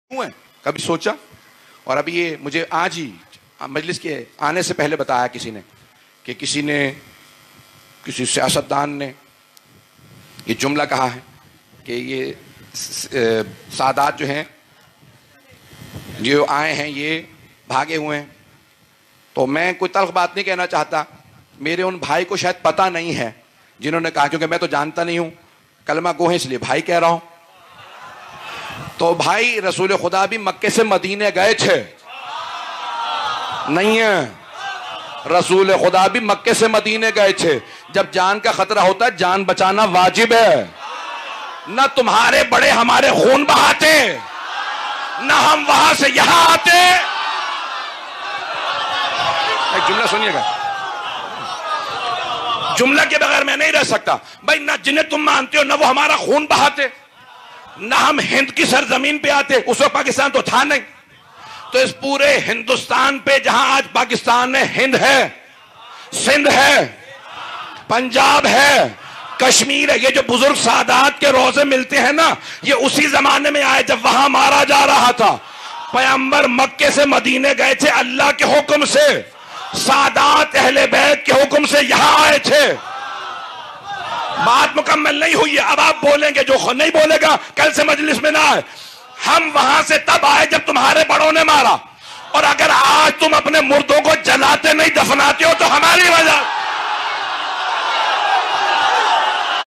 हुए कभी सोचा? और अभी ये मुझे आज ही मजलिस के आने से पहले बताया किसी ने कि किसी सियासतदान ने ये जुमला कहा है कि ये सादात जो हैं जो आए हैं ये भागे हुए हैं। तो मैं कोई तल्ख बात नहीं कहना चाहता, मेरे उन भाई को शायद पता नहीं है जिन्होंने कहा, क्योंकि मैं तो जानता नहीं हूं, कलमा गो है इसलिए भाई कह रहा हूं। तो भाई रसूल खुदा भी मक्के से मदीने गए थे, नहीं है? रसूल खुदा भी मक्के से मदीने गए थे। जब जान का खतरा होता है जान बचाना वाजिब है। न तुम्हारे बड़े हमारे खून बहाते, न हम वहां से यहां आते। एक जुमला सुनिएगा, जुमला के बगैर मैं नहीं रह सकता भाई। ना जिन्हें तुम मानते हो ना वो हमारा खून बहाते, ना हम हिंद की सरजमीन पे आते। उस वक्त पाकिस्तान तो था नहीं। तो इस पूरे हिंदुस्तान पे जहां आज पाकिस्तान में हिंद है, सिंध है, पंजाब है, कश्मीर है, ये जो बुजुर्ग सादात के रोजे मिलते हैं ना, ये उसी जमाने में आए जब वहां मारा जा रहा था। पैगंबर मक्के से मदीने गए थे अल्लाह के हुक्म से, सादात अहले बैत के हुक्म से यहां आए थे। बात मुकम्मल नहीं हुई है। अब आप बोलेंगे, जो नहीं बोलेगा कल से मजलिस में ना आए। हम वहां से तब आए जब तुम्हारे बड़ों ने मारा, और अगर आज तुम अपने मुर्दों को जलाते नहीं दफनाते हो तो हमारी वजह